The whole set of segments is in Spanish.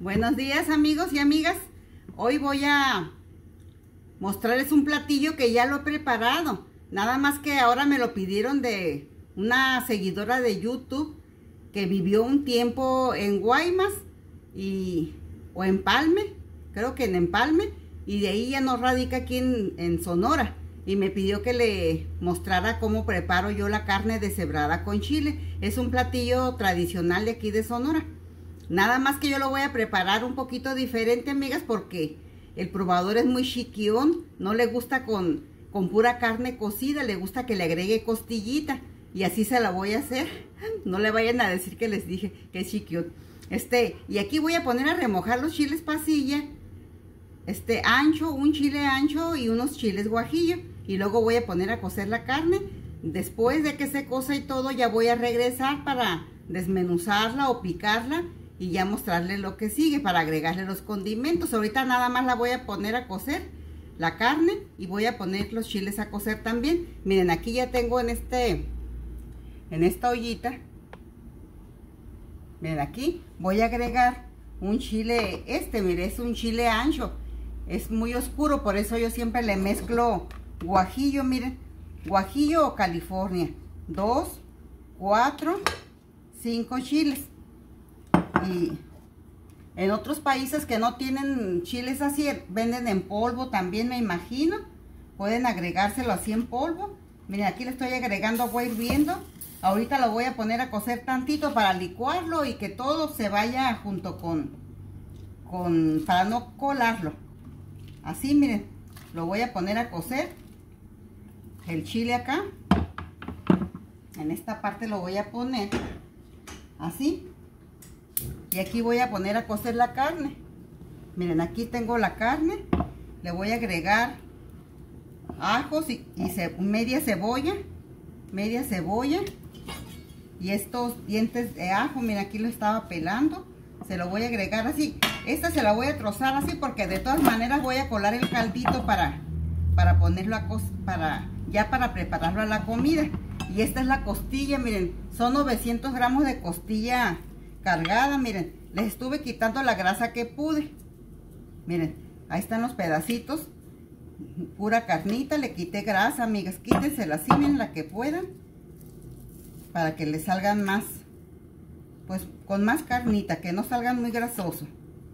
Buenos días, amigos y amigas. Hoy voy a mostrarles un platillo que ya lo he preparado. Nada más que ahora me lo pidieron de una seguidora de YouTube que vivió un tiempo en Guaymas o Empalme, creo que en Empalme, y de ahí ya no radica aquí en Sonora. Y me pidió que le mostrara cómo preparo yo la carne deshebrada con chile. Es un platillo tradicional de aquí de Sonora. Nada más que yo lo voy a preparar un poquito diferente, amigas, porque el probador es muy chiquión. No le gusta con pura carne cocida, le gusta que le agregue costillita. Y así se la voy a hacer. No le vayan a decir que les dije que es chiquión. Y aquí voy a poner a remojar los chiles pasilla. Ancho, un chile ancho y unos chiles guajillo. Y luego voy a poner a cocer la carne. Después de que se cosa y todo, ya voy a regresar para desmenuzarla o picarla y ya mostrarles lo que sigue para agregarle los condimentos. Ahorita nada más la voy a poner a cocer la carne y voy a poner los chiles a cocer también. Miren, aquí ya tengo en esta ollita. Miren, aquí voy a agregar un chile, mire, es un chile ancho. Es muy oscuro, por eso yo siempre le mezclo guajillo, miren, guajillo o California. 2, 4, 5 chiles. Y en otros países que no tienen chiles así, venden en polvo también, me imagino. Pueden agregárselo así en polvo. Miren, aquí le estoy agregando agua hirviendo. Ahorita lo voy a poner a cocer tantito para licuarlo y que todo se vaya junto para no colarlo. Así, miren, lo voy a poner a cocer. El chile acá. En esta parte lo voy a poner así. Y aquí voy a poner a cocer la carne. Miren, aquí tengo la carne. Le voy a agregar ajos y media cebolla. Y estos dientes de ajo, miren, aquí lo estaba pelando. Se lo voy a agregar así. Esta se la voy a trozar así porque de todas maneras voy a colar el caldito para ponerlo para prepararlo a la comida. Y esta es la costilla, miren, son 900 gramos de costilla cargada. Miren, les estuve quitando la grasa que pude. Miren, ahí están los pedacitos, pura carnita, le quité grasa, amigas. Quítensela así, miren, la que puedan, para que le salgan más, pues con más carnita, que no salgan muy grasosos.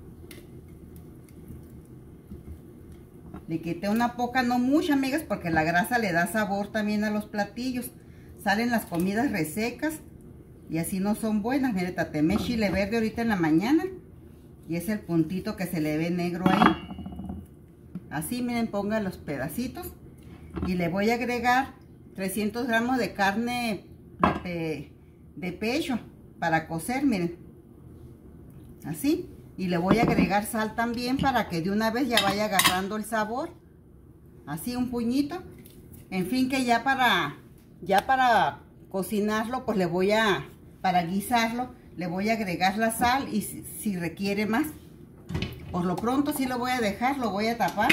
Le quité una poca, no mucha, amigas, porque la grasa le da sabor también a los platillos. Salen las comidas resecas y así no son buenas. Mire, tatemé chile verde ahorita en la mañana y es el puntito que se le ve negro ahí. Así, miren, pongan los pedacitos y le voy a agregar 300 gramos de carne de pecho para cocer, miren, así. Y le voy a agregar sal también para que de una vez ya vaya agarrando el sabor. Así, un puñito. En fin, que ya para cocinarlo, pues para guisarlo, le voy a agregar la sal y si requiere más. Por lo pronto sí lo voy a dejar, lo voy a tapar.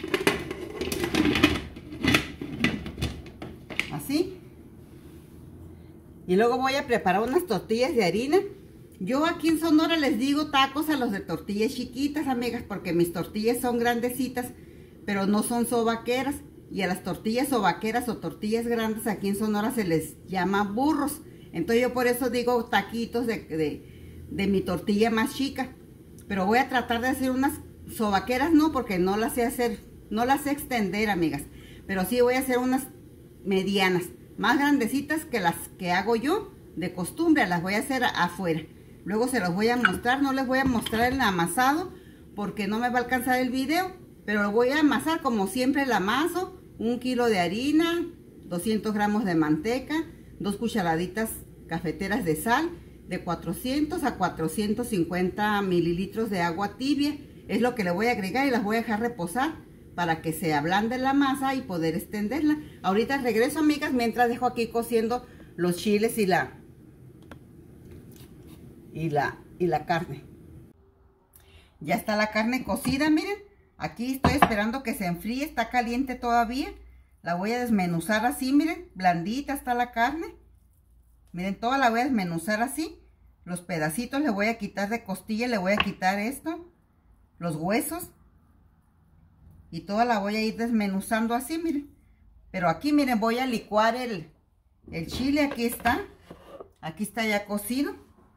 Así. Y luego voy a preparar unas tortillas de harina. Yo aquí en Sonora les digo tacos a los de tortillas chiquitas, amigas, porque mis tortillas son grandecitas, pero no son sobaqueras. Y a las tortillas sobaqueras o tortillas grandes aquí en Sonora se les llama burros. Entonces yo por eso digo taquitos de mi tortilla más chica. Pero voy a tratar de hacer unas sobaqueras, no, porque no las sé hacer, no las sé extender, amigas. Pero sí voy a hacer unas medianas, más grandecitas que las que hago yo de costumbre. Las voy a hacer afuera. Luego se los voy a mostrar. No les voy a mostrar el amasado porque no me va a alcanzar el video. Pero lo voy a amasar como siempre el amaso. 1 kilo de harina, 200 gramos de manteca, 2 cucharaditas cafeteras de sal, de 400 a 450 mililitros de agua tibia. Es lo que le voy a agregar y las voy a dejar reposar para que se ablande la masa y poder extenderla. Ahorita regreso, amigas, mientras dejo aquí cociendo los chiles y la carne. Ya está la carne cocida, miren. Aquí estoy esperando que se enfríe, está caliente todavía. La voy a desmenuzar así, miren, blandita está la carne. Miren, toda la voy a desmenuzar así. los pedacitos, le voy a quitar de costilla, le voy a quitar esto, los huesos. Y toda la voy a ir desmenuzando así, miren. Pero aquí, miren, voy a licuar el chile, aquí está. Aquí está ya cocido.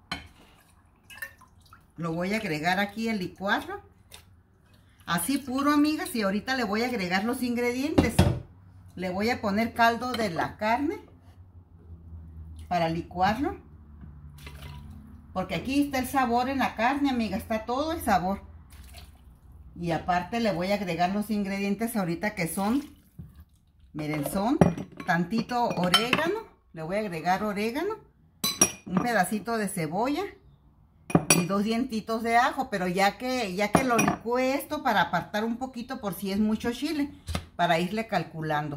Lo voy a agregar aquí a licuarlo. Así puro, amigas, y ahorita le voy a agregar los ingredientes. Le voy a poner caldo de la carne para licuarlo. Porque aquí está el sabor en la carne, amiga, está todo el sabor. Y aparte le voy a agregar los ingredientes ahorita que son, miren, son tantito orégano. Le voy a agregar orégano, un pedacito de cebolla y 2 dientitos de ajo, pero ya que lo licué esto para apartar un poquito por si es mucho chile, para irle calculando.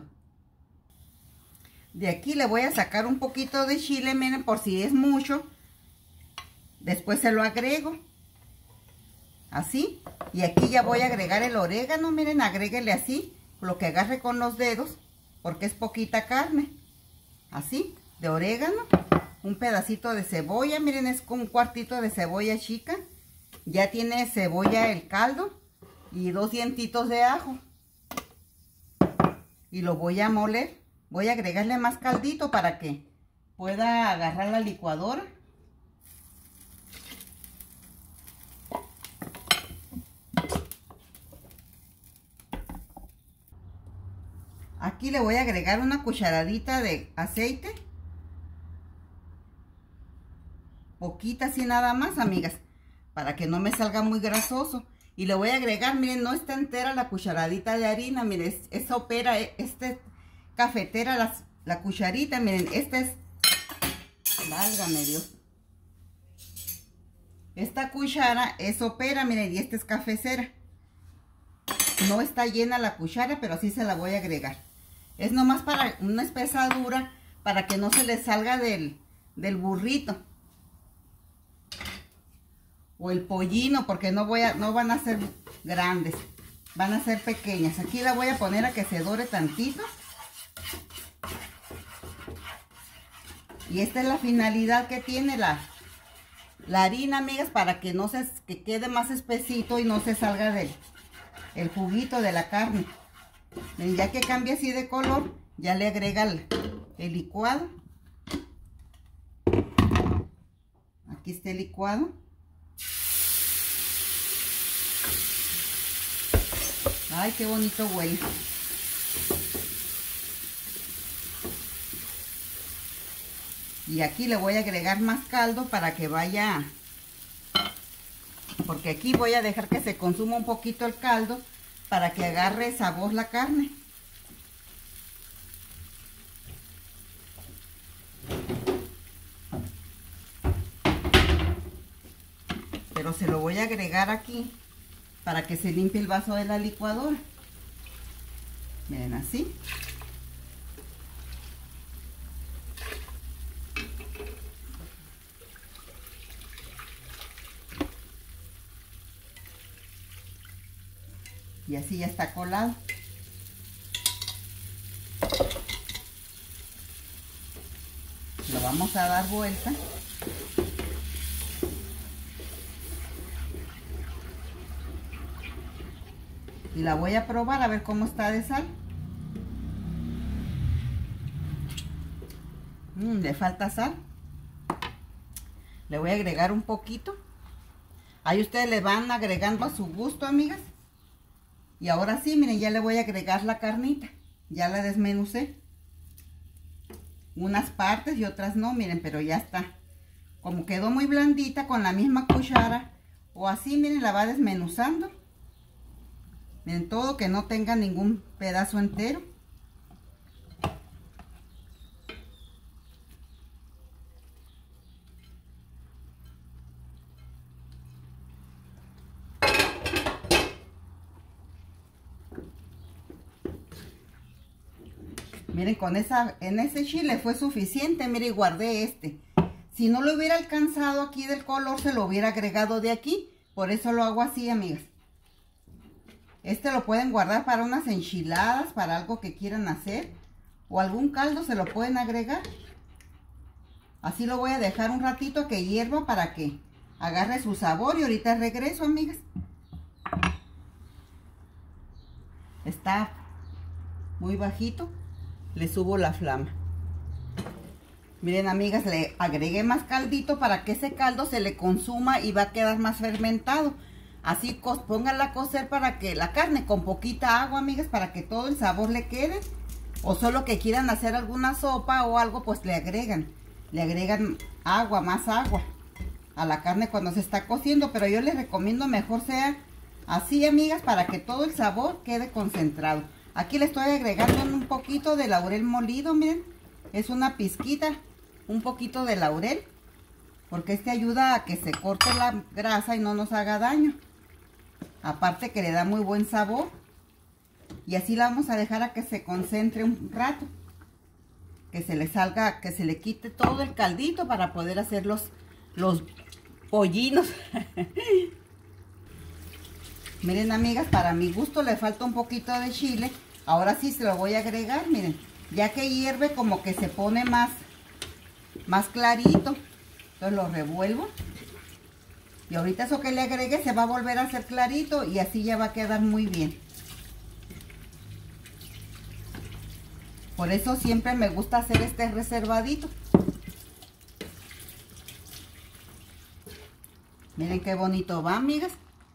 De aquí le voy a sacar un poquito de chile, miren, por si es mucho. Después se lo agrego. Así. Y aquí ya voy a agregar el orégano, miren, agréguele así, lo que agarre con los dedos, porque es poquita carne. Así, de orégano. Un pedacito de cebolla, miren, es con un cuartito de cebolla chica. Ya tiene cebolla el caldo y 2 dientitos de ajo. Y lo voy a moler. Voy a agregarle más caldito para que pueda agarrar la licuadora. Aquí le voy a agregar una cucharadita de aceite. Poquita así nada más, amigas, para que no me salga muy grasoso. Y le voy a agregar, miren, no está entera la cucharadita de harina, miren, esta opera, cafetera la cucharita, miren, esta es, válgame Dios. Esta cuchara es opera, miren, y esta es cafecera. No está llena la cuchara, pero así se la voy a agregar. Es nomás para una espesura, para que no se le salga del burrito. O el pollino, porque no van a ser grandes. Van a ser pequeñas. Aquí la voy a poner a que se dore tantito. Y esta es la finalidad que tiene la harina, amigas, para que que quede más espesito y no se salga el juguito de la carne. Ya que cambia así de color, ya le agrega el licuado. Aquí está el licuado. Ay, qué bonito huele. Y aquí le voy a agregar más caldo para que vaya, porque aquí voy a dejar que se consuma un poquito el caldo para que agarre sabor la carne. Pero se lo voy a agregar aquí para que se limpie el vaso de la licuadora. Miren, así. Y así ya está colado. Lo vamos a dar vuelta. Y la voy a probar a ver cómo está de sal. Le falta sal. Le voy a agregar un poquito. Ahí ustedes le van agregando a su gusto, amigas. Y ahora sí, miren, ya le voy a agregar la carnita. Ya la desmenucé. Unas partes y otras no, miren, pero ya está. Como quedó muy blandita con la misma cuchara o así, miren, la va desmenuzando. Miren, todo que no tenga ningún pedazo entero. Miren, en ese chile fue suficiente. Miren, guardé este. Si no lo hubiera alcanzado aquí del color, se lo hubiera agregado de aquí. Por eso lo hago así, amigas. Este lo pueden guardar para unas enchiladas, para algo que quieran hacer. O algún caldo se lo pueden agregar. Así lo voy a dejar un ratito que hierva para que agarre su sabor y ahorita regreso, amigas. Está muy bajito, le subo la flama. Miren, amigas, le agregué más caldito para que ese caldo se le consuma y va a quedar más fermentado. Así pónganla a cocer para que la carne con poquita agua, amigas, para que todo el sabor le quede. O solo que quieran hacer alguna sopa o algo, pues le agregan agua, más agua a la carne cuando se está cociendo. Pero yo les recomiendo mejor sea así, amigas, para que todo el sabor quede concentrado. Aquí le estoy agregando un poquito de laurel molido, miren. Es una pizquita, un poquito de laurel, porque este ayuda a que se corte la grasa y no nos haga daño. Aparte que le da muy buen sabor. Y así la vamos a dejar a que se concentre un rato. Que se le salga, que se le quite todo el caldito para poder hacer los pollinos. Miren, amigas, para mi gusto le falta un poquito de chile. Ahora sí se lo voy a agregar, miren. Ya que hierve como que se pone más clarito. Entonces lo revuelvo. Y ahorita eso que le agregue se va a volver a hacer clarito y así ya va a quedar muy bien. Por eso siempre me gusta hacer este reservadito. Miren qué bonito va, amigas.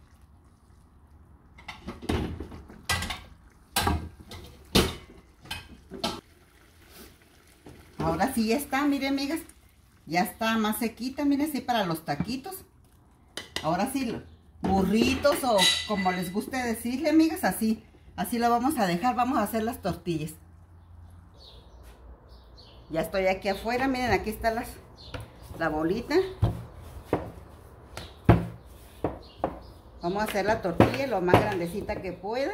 Ahora sí ya está, miren, amigas. Ya está más sequita, miren, así para los taquitos. Ahora sí, burritos o como les guste decirle, amigas, así lo vamos a dejar. Vamos a hacer las tortillas. Ya estoy aquí afuera, miren, aquí está la bolita. Vamos a hacer la tortilla lo más grandecita que pueda.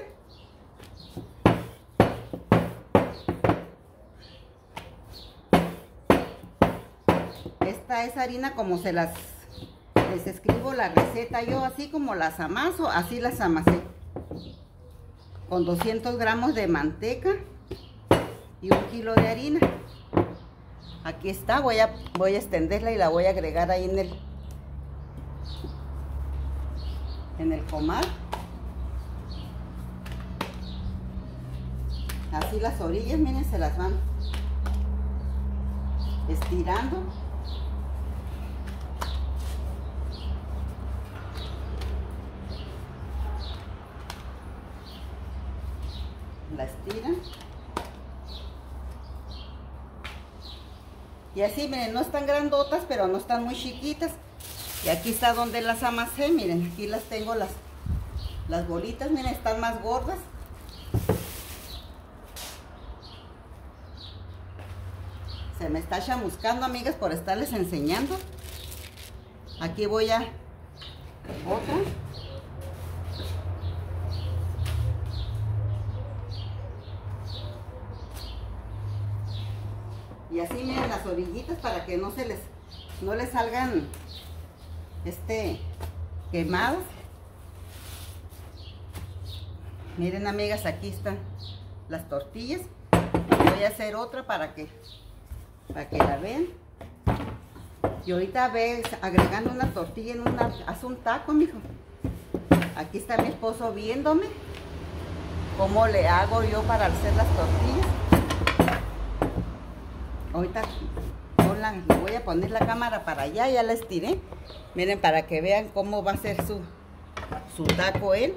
Esta es harina como les escribo la receta yo, así como las amaso, así las amasé. Con 200 gramos de manteca y 1 kilo de harina. Aquí está, voy a extenderla y la voy a agregar ahí en el comal. Así las orillas, miren, se las van estirando. La estiran. Y así, miren, no están grandotas, pero no están muy chiquitas. Y aquí está donde las amasé, miren, aquí las tengo las bolitas, miren, están más gordas. Se me está chamuscando, amigas, por estarles enseñando. Aquí voy a otra. Y así, miren, las orillitas para que no les salgan quemados. Miren, amigas, aquí están las tortillas. Voy a hacer otra para que la vean. Y ahorita ves agregando una tortilla haz un taco, mijo. Aquí está mi esposo viéndome cómo le hago yo para hacer las tortillas. Ahorita le voy a poner la cámara para allá, ya la estiré. Miren, para que vean cómo va a ser su taco él.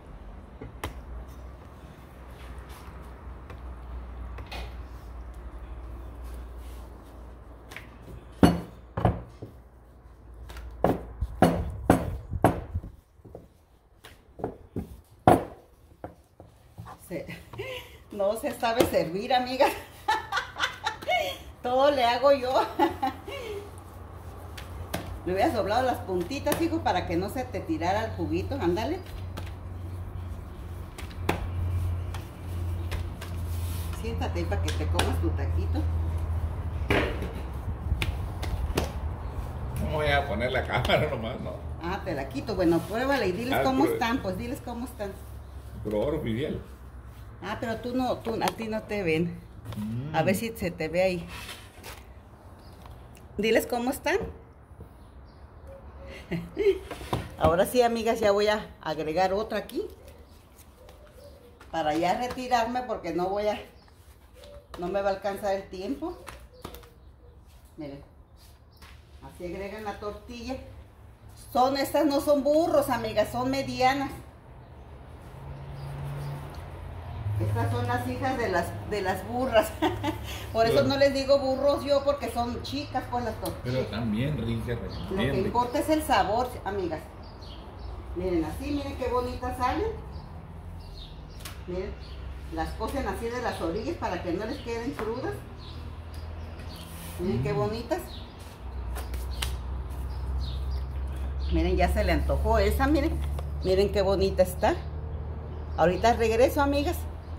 No se sabe servir, amiga. Todo le hago yo. Le hubiera soplado las puntitas, hijo, para que no se te tirara el juguito. Ándale. Siéntate ahí para que te comas tu taquito. No voy a poner la cámara nomás, no. Ah, te la quito. Bueno, pruébala y diles cómo están. Pues diles cómo están. Pero Miguel. Ah, pero a ti no te ven. A ver si se te ve ahí. Diles cómo están. Ahora sí, amigas, ya voy a agregar otra aquí. Para ya retirarme porque no me va a alcanzar el tiempo. Miren. Así agregan la tortilla. Estas no son burros, amigas, son medianas. Estas son las hijas de las burras. Por eso no les digo burros yo, porque son chicas pues las tortillas. Pero también ricas. Lo que importa es el sabor, amigas. Miren así, miren qué bonitas salen. Miren, las cosen así de las orillas para que no les queden crudas. Miren qué bonitas. Miren, ya se le antojó esa, miren. Miren qué bonita está. Ahorita regreso, amigas.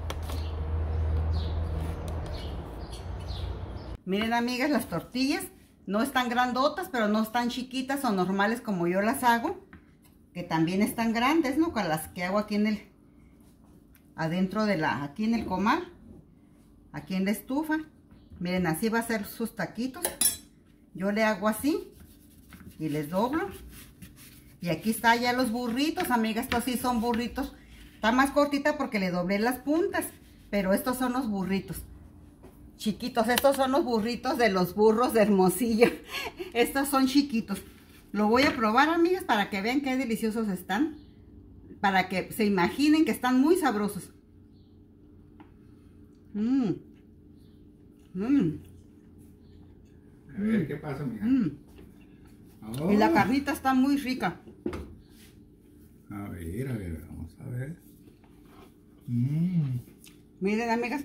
Miren, amigas, las tortillas no están grandotas, pero no están chiquitas o normales como yo las hago. Que también están grandes, ¿no? Con las que hago aquí adentro aquí en el comal. Aquí en la estufa. Miren, así va a ser sus taquitos. Yo le hago así y les doblo. Y aquí está ya los burritos, amigas. Estos sí son burritos. Está más cortita porque le doblé las puntas. Pero estos son los burritos chiquitos. Estos son los burritos de los burros de Hermosillo. Estos son chiquitos. Lo voy a probar, amigas, para que vean qué deliciosos están. Para que se imaginen que están muy sabrosos. A ver, ¿qué pasa, mija? Oh. Y la carnita está muy rica. A ver, vamos a ver. Miren, amigas.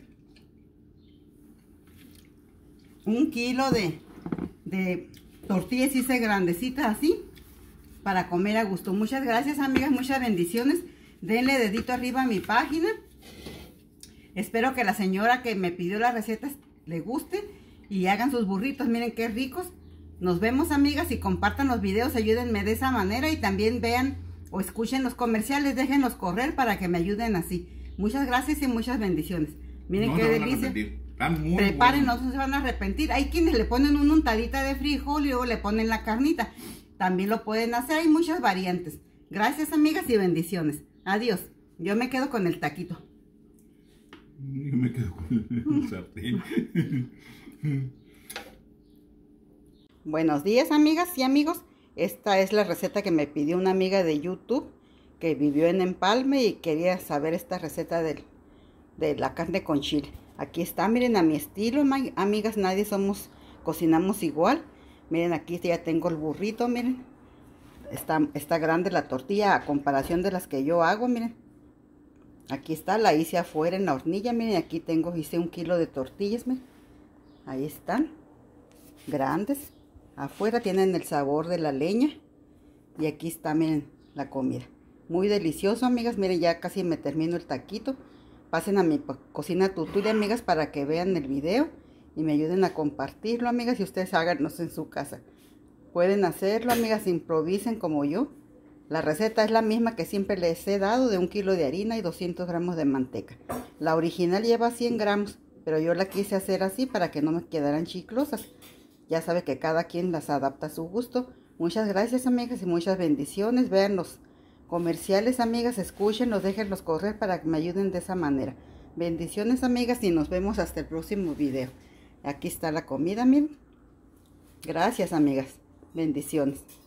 1 kilo de tortillas hice grandecitas así. Para comer a gusto. Muchas gracias, amigas. Muchas bendiciones. Denle dedito arriba a mi página. Espero que la señora que me pidió las recetas le guste. Y hagan sus burritos. Miren qué ricos. Nos vemos, amigas, y compartan los videos, ayúdenme de esa manera y también vean o escuchen los comerciales, déjenlos correr para que me ayuden así. Muchas gracias y muchas bendiciones. Miren qué delicia. Preparen, no se van a arrepentir. Hay quienes le ponen una untadita de frijol y luego le ponen la carnita. También lo pueden hacer, hay muchas variantes. Gracias, amigas, y bendiciones. Adiós. Yo me quedo con el taquito. Yo me quedo con el sartén. Buenos días, amigas y amigos. Esta es la receta que me pidió una amiga de YouTube que vivió en Empalme y quería saber esta receta de la carne con chile. Aquí está, miren, a mi estilo, amigas, cocinamos igual. Miren, aquí ya tengo el burrito, miren. Está grande la tortilla a comparación de las que yo hago, miren. Aquí está, la hice afuera en la hornilla, miren, aquí hice 1 kilo de tortillas, miren. Ahí están, grandes. Afuera tienen el sabor de la leña. Y aquí está, miren, la comida. Muy delicioso, amigas. Miren, ya casi me termino el taquito. Pasen a mi cocina Tutulia, amigas, para que vean el video. Y me ayuden a compartirlo, amigas. Y ustedes háganlo en su casa. Pueden hacerlo, amigas, improvisen como yo. La receta es la misma que siempre les he dado, de 1 kilo de harina y 200 gramos de manteca. La original lleva 100 gramos, pero yo la quise hacer así para que no me quedaran chiclosas. Ya sabe que cada quien las adapta a su gusto. Muchas gracias, amigas, y muchas bendiciones. Vean los comerciales, amigas, escúchenlos, déjenlos correr para que me ayuden de esa manera. Bendiciones, amigas, y nos vemos hasta el próximo video. Aquí está la comida, miren. Gracias, amigas. Bendiciones.